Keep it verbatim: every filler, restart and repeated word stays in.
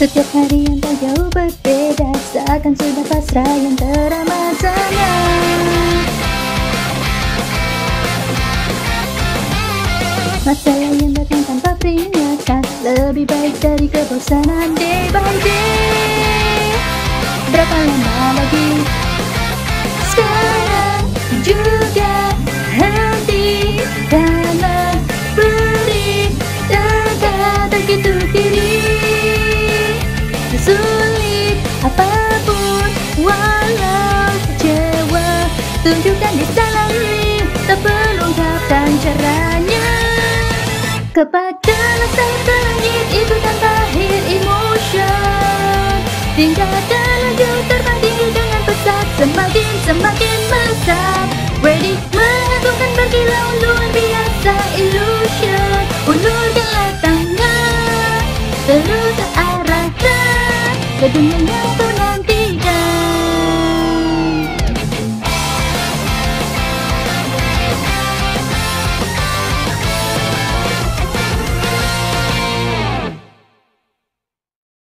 Setiap hari yang tak jauh berbeda, seakan sudah pasrah yang terama-masanya. Masalah yang datang tanpa peringatan, lebih baik dari kebosanan day by day. Berapa lama lagi? Sekarang juga henti karena beri teka-teki untuk diri. Sulit apapun walau kecewa, tunjukkan di salami, tak perlu ungkapkan caranya. Kepada rasa langit itu tanpa akhir emotion, tingkatkan laju terbang tinggi dengan pesat, semakin semakin mesat. Ready mengagumkan berkilau luar biasa illusion. Ulurkanlah tangan, terus arahkan ke dunia yang